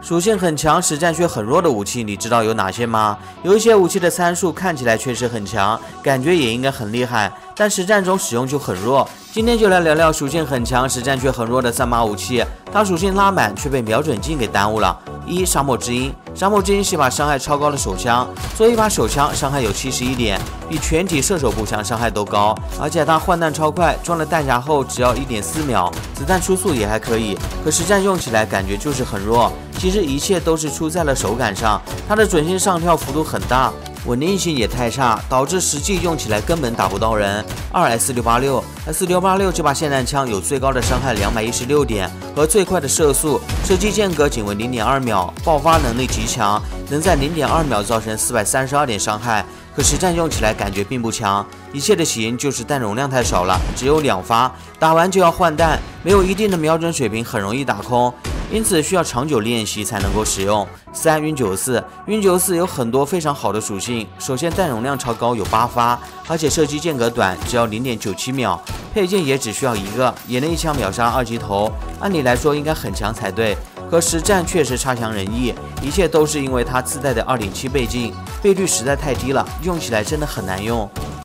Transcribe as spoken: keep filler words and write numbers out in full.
属性很强，实战却很弱的武器，你知道有哪些吗？有一些武器的参数看起来确实很强，感觉也应该很厉害，但实战中使用就很弱。今天就来聊聊属性很强，实战却很弱的三把武器，它属性拉满却被瞄准镜给耽误了。一、沙漠之鹰。沙漠之鹰是一把伤害超高的手枪，作为一把手枪，伤害有七十一点，比全体射手步枪伤害都高，而且它换弹超快，装了弹匣后只要 一点四秒，子弹出速也还可以，可实战用起来感觉就是很弱。其实一切都是出在了手感上，它的准心上跳幅度很大，稳定性也太差，导致实际用起来根本打不到人。二 S 六八六 S 六八六这把霰弹枪有最高的伤害两百一十六点和最快的射速，射击间隔仅为 零点二秒，爆发能力极强，能在 零点二秒造成四百三十二点伤害。可实战用起来感觉并不强，一切的起因就是弹容量太少了，只有两发，打完就要换弹，没有一定的瞄准水平，很容易打空。因此需要长久练习才能够使用。三晕九四晕九四有很多非常好的属性，首先弹容量超高，有八发，而且射击间隔短，只要 零点九七秒，配件也只需要一个，也能一枪秒杀二级头，按理来说应该很强才对，可实战确实差强人意，一切都是因为它自带的 二点七倍镜，倍率实在太低了，用起来真的很难用。